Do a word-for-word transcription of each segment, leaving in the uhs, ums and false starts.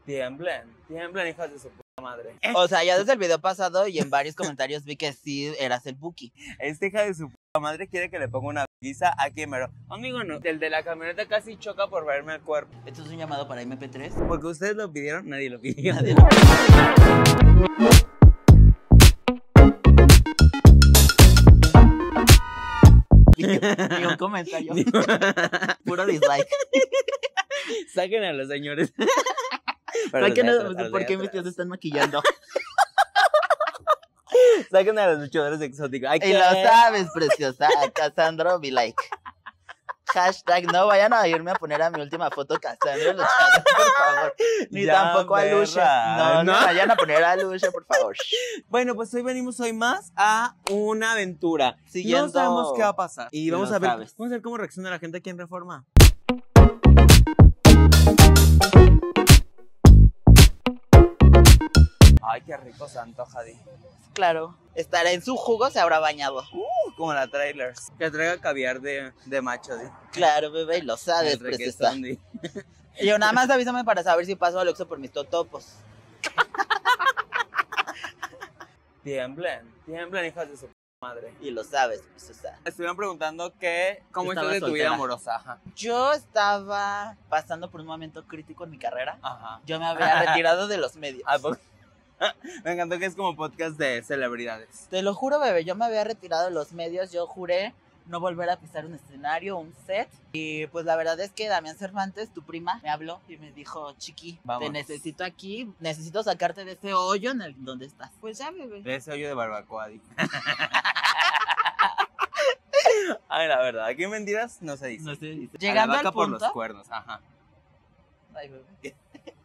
Tiemblen, tiemblen, hijas de su puta madre. O sea, ya desde el video pasado y en varios comentarios vi que sí eras el Buki. Esta hija de su puta madre quiere que le ponga una guisa a Quimero. Amigo, no. El de la camioneta casi choca por verme el cuerpo. ¿Esto es un llamado para M P tres? Porque ustedes lo pidieron, nadie lo pidió. Nadie lo Ni un comentario. Puro dislike. Saquen a los señores. Saquen a los, ¿por qué mis tíos se están maquillando? Saquen a los luchadores exóticos. Ay, y lo sabes, preciosa. Cassandra be like. Hashtag no vayan a irme a poner a mi última foto Cassandra luchador, por favor. Ni ya, tampoco a Lucha. No, no, no vayan a poner a Lucha, por favor. Bueno, pues hoy venimos hoy más a una aventura. Siguiendo... No sabemos qué va a pasar. Y vamos a ver, sabes. vamos a ver cómo reacciona la gente aquí en Reforma. Ay, qué rico se antoja, Di. Claro, estará en su jugo, se habrá bañado. Uh, como la trailers. Que traiga caviar de, de macho, Di. Claro, bebé, y lo sabes, preciosa. Y yo nada más avísame para saber si paso al Oxxo por mis totopos. Tiemblen, tiemblen, hijas de su madre. Y lo sabes, preciosa. Me estuvieron preguntando que cómo estás de tu soltera. vida amorosa. Ajá. Yo estaba pasando por un momento crítico en mi carrera. Ajá. Yo me había retirado de los medios. ¿A poco? Me encantó que es como podcast de celebridades. Te lo juro, bebé, yo me había retirado de los medios. Yo juré no volver a pisar un escenario, un set. Y pues la verdad es que Damián Cervantes, tu prima, me habló y me dijo, chiqui, Vamos. te necesito aquí, necesito sacarte de ese hoyo en el donde estás. Pues ya, bebé. De ese hoyo de barbacoa, Di. Ay, la verdad, aquí mentiras no se dice. No se dice. A Llegando la vaca al por punto. los cuernos, ajá. Ay, bebé.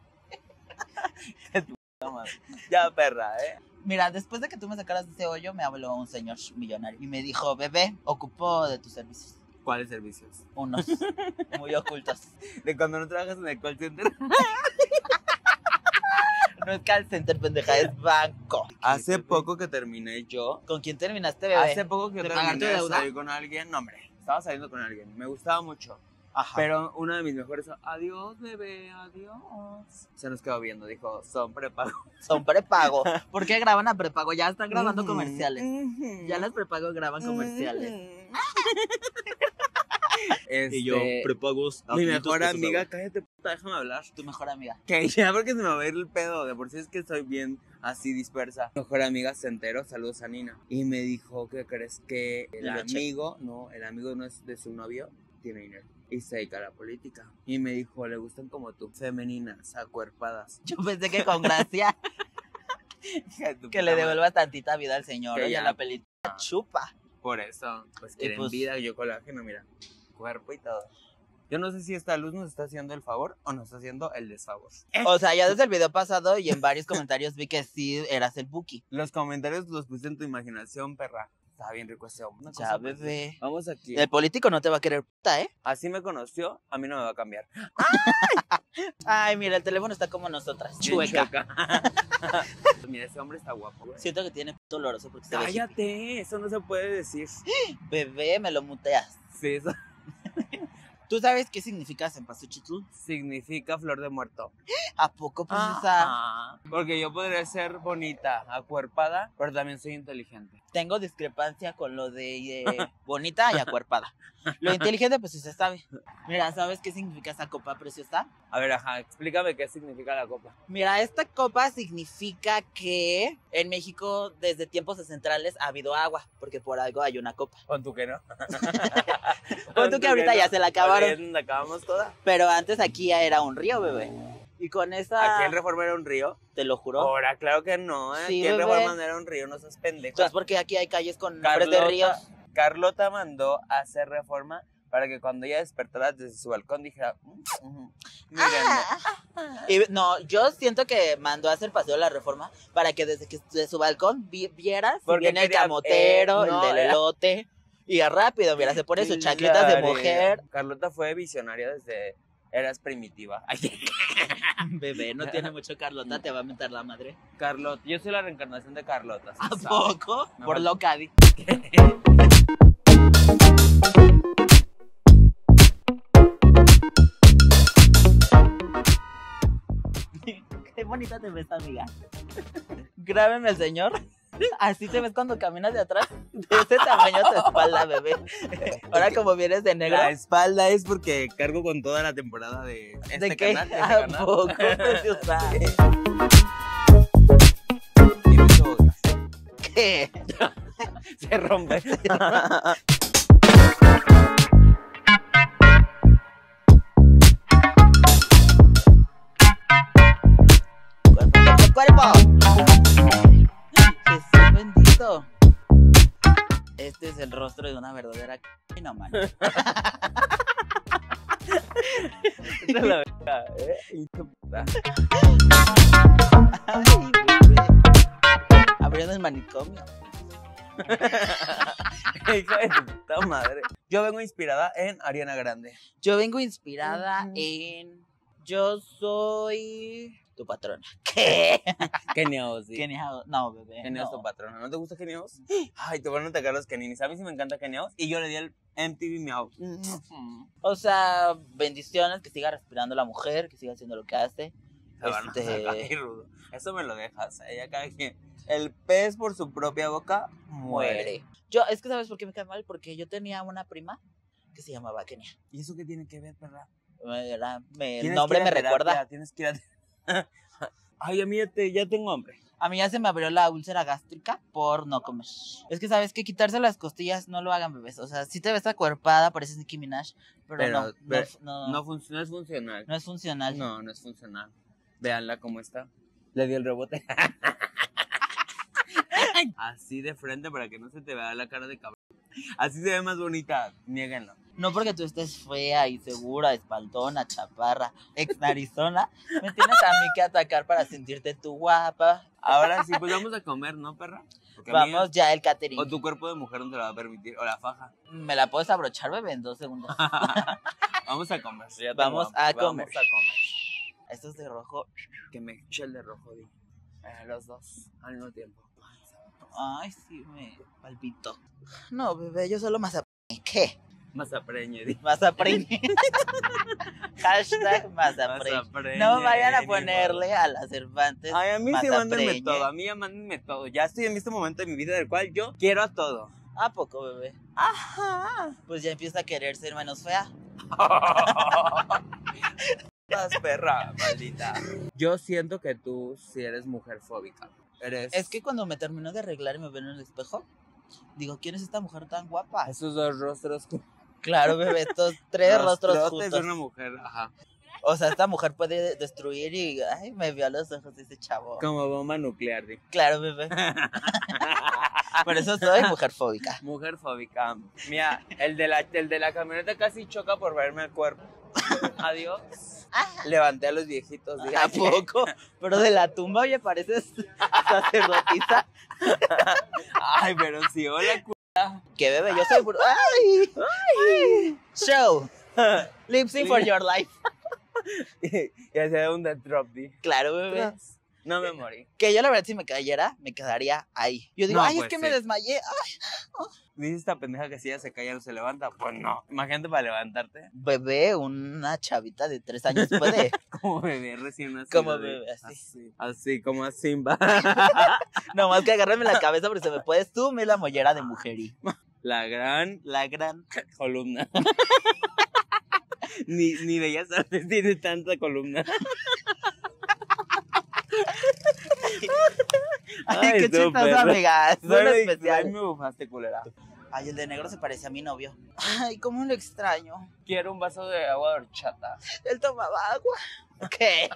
Ya, perra, ¿eh? Mira, después de que tú me sacaras de ese hoyo, me habló un señor millonario y me dijo, bebé, ocupo de tus servicios. ¿Cuáles servicios? Unos muy ocultos. De cuando no trabajas en el call center. No es call center, pendeja, es banco. Hace poco que terminé yo. ¿Con quién terminaste, bebé? Hace poco que ¿De pagar tu terminé de deuda? salir con alguien. No, hombre, estaba saliendo con alguien. Me gustaba mucho. Ajá. Pero uno de mis mejores, adiós, bebé, adiós. Se nos quedó viendo, dijo, son prepago. Son prepago. ¿Por qué graban a prepago? Ya están grabando Ujú, comerciales. ujú. Ya las prepago graban comerciales. Este, Y yo, prepagos. a mi quinientos mejor pesos amiga, ahora. cállate puta, déjame hablar. Tu mejor amiga. Que ya porque se me va a ir el pedo, de por sí es que estoy bien así dispersa. Mi mejor amiga se enteró, saludos a Nina. Y me dijo, ¿qué crees? Que el ¿De leche? amigo, no, el amigo no es de su novio, tiene dinero. Y se dedica a la política. Y me dijo, le gustan como tú, femeninas, acuerpadas. Yo pensé que con gracia que le devuelvas tantita vida al señor. Que Y ya. a la película chupa. Por eso, pues Y quieren pues- vida, yo colágeno, mira, cuerpo y todo. Yo no sé si esta luz nos está haciendo el favor o nos está haciendo el desfavor. O sea, ya desde el video pasado y en varios comentarios vi que sí eras el Buki. Los comentarios los puse en tu imaginación, perra. Está bien rico ese hombre. Una Ya, cosa, pues, bebé. Vamos aquí. El político no te va a querer puta, ¿eh? Así me conoció, a mí no me va a cambiar. Ay, mira, el teléfono está como nosotras. Bien Chueca. chueca. Mira, ese hombre está guapo, güey. Siento que tiene puto oloroso porque se ve Cállate, eso no se puede decir. hippie. Bebé, me lo muteas. Sí, eso ¿Tú sabes qué significa cempasúchil? significa flor de muerto. ¿A poco, princesa? Ajá. Porque yo podría ser bonita, acuerpada, pero también soy inteligente. Tengo discrepancia con lo de eh, bonita y acuerpada. Lo inteligente, pues sí se sabe. Mira, ¿sabes qué significa esa copa preciosa? A ver, ajá, explícame qué significa la copa. Mira, esta copa significa que en México desde tiempos ancestrales ha habido agua, porque por algo hay una copa. Pon tú que no. Pon tú que ahorita ya se la acabaron. Oye, ¿la acabamos toda? Pero antes aquí ya era un río, bebé. Y con esa... ¿Aquí en Reforma era un río? Te lo juro. Ahora, claro que no, ¿eh? Sí, Aquí en bebé. Reforma no era un río, no seas pendeja. Entonces, porque aquí hay calles con nombres de ríos. Carlota mandó a hacer Reforma para que cuando ella despertara desde su balcón dijera, "Mm, mm, mírenme". Y no, yo siento que mandó a hacer paseo de la Reforma para que desde que de su balcón vi, vieras si Porque viene el quería- camotero, eh, no, el del era- elote. Y rápido, mira, se pone sus chanclitas de Claro. mujer. Carlota fue visionaria desde... Eras primitiva. Ay, Bebé, no tiene mucho Carlota, te va a mentar la madre. Carlota, yo soy la reencarnación de Carlota. ¿sí ¿A sabes? poco? Me Por falta- loca, di. Qué bonita te ves, amiga. Grábeme al señor. Así te ves cuando caminas de atrás. De ese tamaño tu espalda, bebé. Ahora como vienes de negro. La espalda es porque cargo con toda la temporada de este ¿De qué? canal. De este ¿A canal. poco, preciosa? Dime tú. ¿Qué? Se rompe. ¡Cuerpo, cuerpo, cuerpo! ¡Jesús bendito! Este es el rostro de una verdadera c... no, man. Esta es la verdad, ¿eh? Hijo de puta. Ay, bebé. Abriendo el manicomio. Hijo de tu puta madre. Yo vengo inspirada en Ariana Grande. Yo vengo inspirada Ujú. en... Yo soy... tu patrona. ¿Qué? Kenia Oz, sí. Kenia Oz. No, bebé. Kenia Oz, no. tu patrona. ¿No te gusta Kenia Oz? Ay, te van a atacar los Keninis. A mí sí me encanta Kenia Oz. Y yo le di el M T V Miau. O sea, bendiciones, que siga respirando la mujer, que siga haciendo lo que hace. Se van a Este- sacar ahí, rudo. Eso me lo dejas. Ella cada quien. El pez por su propia boca muere. Muere. Yo, es que ¿sabes por qué me cae mal? Porque yo tenía una prima que se llamaba Kenia. ¿Y eso qué tiene que ver, perra? Era- me- el Tienes nombre que ir me a terapia, recuerda. Tienes que ir a... Ay, a mí ya, te- ya tengo hambre. A mí ya se me abrió la úlcera gástrica por no comer. Es que sabes que quitarse las costillas no lo hagan, bebés. O sea, si te ves acuerpada, pareces Nicki Minaj, pero, Pero, no, pero no, no, No, fun- no es funcional. no es funcional. No, no es funcional. Véanla cómo está. Le di el rebote. Así de frente para que no se te vea la cara de cabrón. Así se ve más bonita. Niéguenlo. No porque tú estés fea, insegura, espaltona, chaparra, ex narizona, me tienes a mí que atacar para sentirte tú guapa. Ahora sí, pues vamos a comer, ¿no, perra? Porque Vamos amiga, ya el catering. o tu cuerpo de mujer no te lo va a permitir. O la faja. Me la puedes abrochar, bebé, en dos segundos. Vamos a comer. ya tengo Vamos hambre. a comer. Vamos a comer. Esto es de rojo. Que me eche el de rojo, di. Eh, los dos al mismo tiempo. Ay, sí, me palpito. No, bebé, yo solo más aprendí. ¿Qué? Más apreñe, di. Más aprendí. Hashtag más Más aprendí. apreñe, No vayan a ni ponerle a las Cervantes. Ay, a mí más sí mándenme apreñe. todo, a mí ya mándenme todo. Ya estoy en este momento de mi vida del cual yo quiero a todo. ¿A poco, bebé? Ajá. Pues ya empieza a querer ser menos fea. Estás perra, maldita. Yo siento que tú sí eres mujer fóbica. Eres. Es que cuando me termino de arreglar y me veo en el espejo, digo, ¿quién es esta mujer tan guapa? Esos dos rostros. Claro, bebé, estos tres rostros rostrotes de juntos. una mujer, ajá. O sea, esta mujer puede destruir y, ay, me vio a los ojos de ese chavo. Como bomba nuclear, di. Claro, bebé. Por eso soy mujer fóbica. Mujer fóbica. Mira, el de la, el de la camioneta casi choca por verme el cuerpo. Adiós. Levanté a los viejitos. Dije, ¿A poco? Pero de la tumba, oye, pareces sacerdotisa. ay, pero sí, hola, cu... Que bebé, yo soy... puro- ¡Ay! ¡Ay! Show. Lip sync for your life. y hacía un death drop, di. Claro, bebé. No me morí. Que yo la verdad si me cayera, me quedaría ahí. Yo digo, No, ay, pues es que sí. me desmayé. Ay, Dice esta pendeja que si ella se cae no se levanta. Pues no. Imagínate para levantarte. bebé, una chavita de tres años puede. Como bebé recién nacido. Como de- bebé, así. Así, así como a Simba. Nomás que agárrame la cabeza porque se me puede sumir la mollera de mujerí. La gran La gran... columna. ni, ni Bellas Artes tiene tanta columna. Ay, qué tú, chistoso, perra. amiga. Es un Ay, ay, especial. me bufaste, culera. Ay, el de negro se parece a mi novio. Ay, cómo lo extraño. Quiero un vaso de agua de horchata. Él tomaba agua. ¿Qué?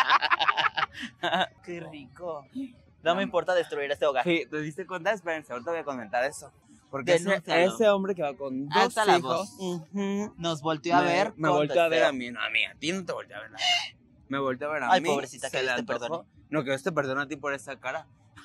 Qué rico. No me importa destruir este hogar. Sí, ¿te diste cuenta? Espérense, ahorita voy a comentar eso. Porque ese, Denúncialo. ese hombre que va con dos Alza la hijos, voz. ujú, Nos volteó a me, ver. Me con volteó a ver deseo. a mí, no a mí, a ti no te volteó a ver nada. Me volteó a ver a Ay, mí. pobrecita, que se le Dios te antojó. perdone. No, que Dios te perdone a ti por esa cara.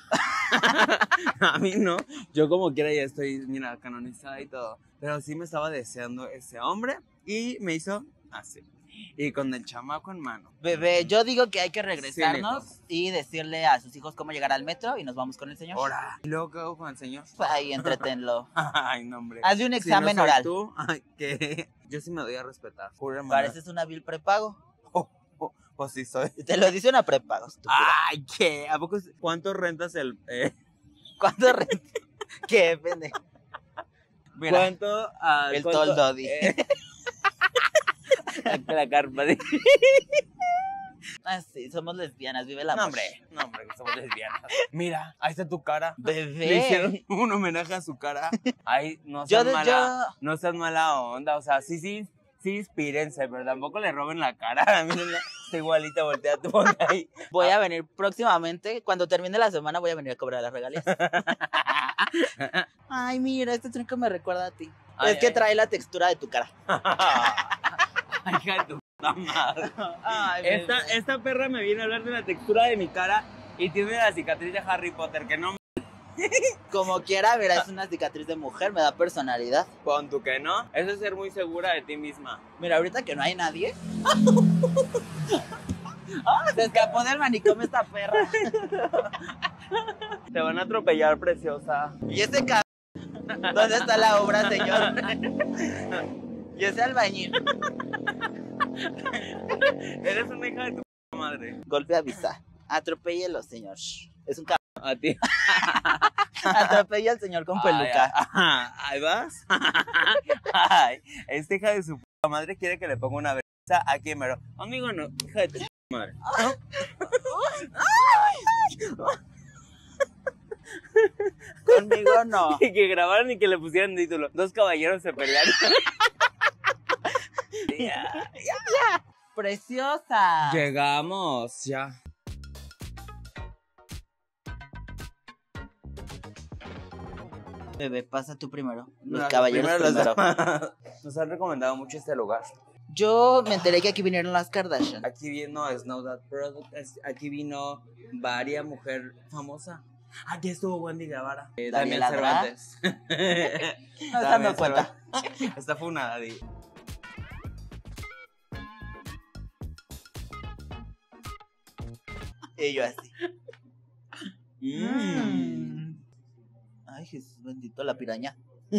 A mí no. Yo como quiera ya estoy, mira, canonizada y todo. Pero sí me estaba deseando ese hombre y me hizo así. Y con el chamaco en mano. Bebé, yo digo que hay que regresarnos Cínicos. y decirle a sus hijos cómo llegar al metro y nos vamos con el señor. Ahora. ¿Y luego qué hago con el señor? Ahí, entretenlo. Ay, no, hombre. Hazle un Si examen no soy oral. tú, ay, que yo sí me doy a respetar. Juro, hermana. Pareces una vil prepago. Oh, oh, Pues sí soy. Te lo dice una prepago, estúpida. Ay, ¿qué? ¿A poco? ¿Cuánto rentas el...? Eh? ¿Cuánto renta? ¿Qué, pendejo? Mira, ¿Cuánto? ah, el cuánto- toldodi. eh, la, la carpa de... Ah, sí, somos lesbianas, vive la No, amor. hombre, no, hombre, que somos lesbianas. Mira, ahí está tu cara. Le Bebé. hicieron un homenaje a su cara. Ay, no Yo sean de- mala, yo- no sean mala onda. O sea, sí, sí, sí, inspírense, pero tampoco le roben la cara. A mí no está igualita, voltea, te ponte ahí. Voy a venir próximamente, cuando termine la semana voy a venir a cobrar las regalías. Ay, mira, este trinco me recuerda a ti. Ay, es que ay. trae la textura de tu cara. Ay, hija de tu puta madre. Ay, Esta, bebé. esta perra me viene a hablar de la textura de mi cara y tiene la cicatriz de Harry Potter, que no me... Como quiera, mira, es una cicatriz de mujer, me da personalidad. Pon tú que no. Eso es ser muy segura de ti misma. Mira, ahorita que no hay nadie. Se escapó del manicomio esta perra. Te van a atropellar, preciosa. Y ese cabrón, ¿dónde está la obra, señor? Y ese albañil. Eres una hija de tu puta madre. Golpe avisa. Atropéllelo, señor. Es un cabrón. A ti. Atropella al señor con peluca. Ay, ay, ahí vas. Ay, esta hija de su puta madre quiere que le ponga una brisa aquí, mero. Amigo, no, hija de tu puta madre. Conmigo no. Y que grabaran y que le pusieran título. Dos caballeros se pelearon. Ya. Preciosa. Llegamos, ya. Bebé, pasa tú primero. Los No, caballeros primero primero. los- Nos han recomendado mucho este lugar. Yo me enteré que aquí vinieron las Kardashian. Aquí vino Snow That Product. es- Aquí vino varias mujer famosa. Aquí estuvo Wendy Guevara. Eh, Daniel Daniela Dra. Cervantes. No se dando cuenta. Esta fue una Di. Y yo así. Mm. Mm. Ay, Jesús bendito, la piraña.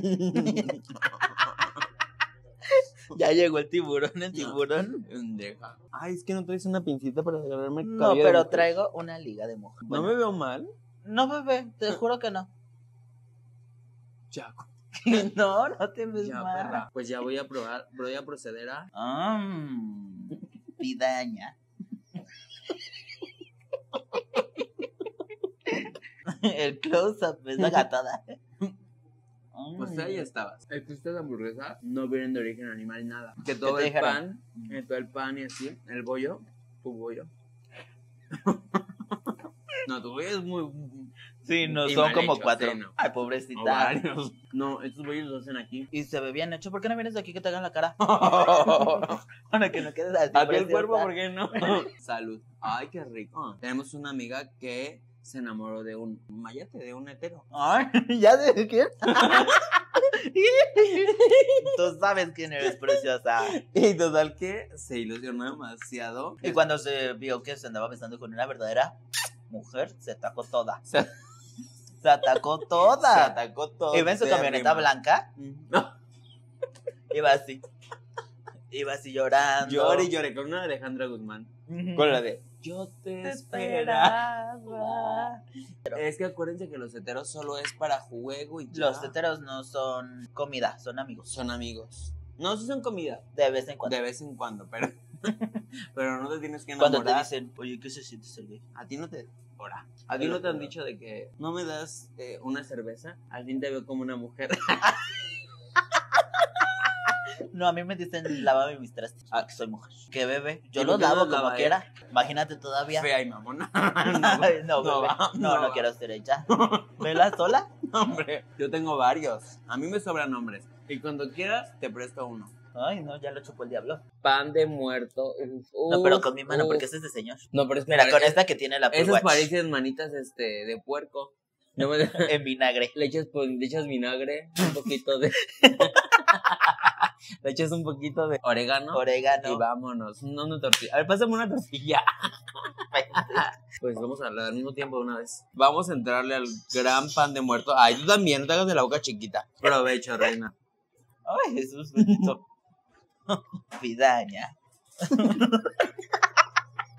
Ya llegó el tiburón, el tiburón. Pendeja. Ay, es que no traes una pincita para agarrarme el No, cabello de pero mujer. traigo una liga de mujer. ¿No Bueno, me veo mal? no, bebé, te juro que no. Ya, No, no te ves ya, mal. perra. Pues ya voy a probar, voy a proceder a... Mm, pidaña. El close-up es la gatada. Pues Mm. ahí estabas. Estas hamburguesas no vienen de origen animal, nada. Que todo te el dijeron? pan, eh, todo el pan y así, el bollo, tu bollo. No, tu bollo es muy... Sí, no, y son mal como hecho, cuatro. sí, no. Ay, o pobrecita. varios. No, estos bollos los hacen aquí. Y se ve bien hecho. ¿Por qué no vienes de aquí que te hagan la cara? Para que no quedes así. A ti el cuerpo, preciosa. ¿por qué no? Salud. Ay, qué rico. Tenemos una amiga que se enamoró de un mayate, de un hetero. Ay, ¿ya de quién? Tú sabes quién eres, preciosa. Y total que se ilusionó demasiado. Y cuando se vio que se andaba besando con una verdadera mujer, se atacó toda. Se, Se atacó se toda. atacó todo. Iba en su camioneta blanca, No, iba así. Iba así llorando. lloré y lloré con una de Alejandra Guzmán. Ujú. Con la de Yo te Te esperaba. esperaba. Es que acuérdense que los heteros solo es para juego y ya. Los heteros no son comida, son amigos. son amigos. No, sí son comida. De vez en cuando. De vez en cuando, pero. Pero no te tienes que Cuando enamorar. te dicen, oye, ¿qué se siente ser gay? A ti no te. Ahora. A ti no te han dicho de que no me das eh, una cerveza. Al fin te veo como una mujer. No, a mí me dicen, lávame mis trastes. Ah, que soy mujer. ¿Qué bebé? Yo ¿Y los por qué no lavo los como lava quiera. Imagínate todavía. Fea y mamona. Ay, no, no bebé. va, no, no no va. quiero ser ella. ¿Vela sola? Hombre, yo tengo varios. A mí me sobran nombres. Y cuando quieras, te presto uno. Ay, no, ya lo chupó el diablo. Pan de muerto. Uf, No, pero con mi mano, uf. porque ese es de señor. No, pero es que Mira, pare- con esta que tiene la Apple Esas Watch parecen manitas este, de puerco. No me- en vinagre. Le echas, pues, le echas vinagre, un poquito de... Le echas un poquito de orégano. Y Orégano. vámonos. No, una tortilla. A ver, pásame una tortilla. Pues vamos a hablar al mismo tiempo de una vez. Vamos a entrarle al gran pan de muerto. Ay, tú también, no te hagas de la boca chiquita. Provecho, reina. Ay, Jesús bendito. Pidaña.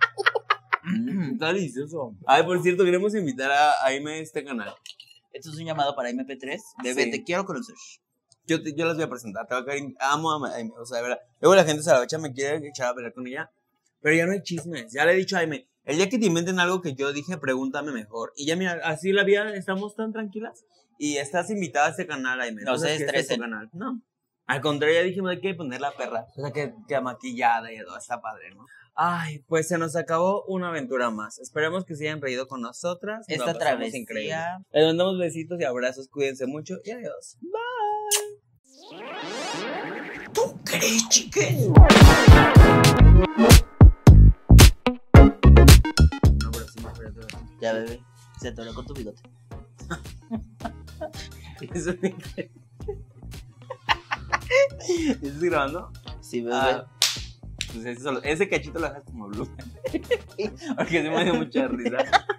está delicioso. Ay, por cierto, queremos invitar a Aime a este canal. Esto es un llamado para M P tres. Bebé, Sí. te quiero conocer. Yo, te, yo las voy a presentar. Te va a caer, amo a Aime. O sea, de verdad. Luego la gente se la echa, me quiere echar a pelear con ella. Pero ya no hay chismes. Ya le he dicho a Aime, el día que te inventen algo que yo dije, pregúntame mejor. Y ya mira, así la vida, estamos tan tranquilas. Y estás invitada a este canal, Aime. No se ¿Sabes qué es este estresen. canal? No. Al contrario, ya dijimos, hay que poner la perra. O sea, que, que maquillada y todo. Está padre, ¿no? Ay, pues se nos acabó una aventura más. Esperemos que se hayan reído con nosotras. Nos la Esta pasamos increíble. travesía. Les mandamos besitos y abrazos. Cuídense mucho y adiós. Bye. ¿Tú crees, chiques? No, pero sí me acuerdo de eso. Ya, bebé. Se atoró con tu bigote. Eso es increíble. ¿Estás grabando? Sí, bebé. Ah, pues ese, solo- ese cachito lo dejas como blue. Porque se me dio mucha risa.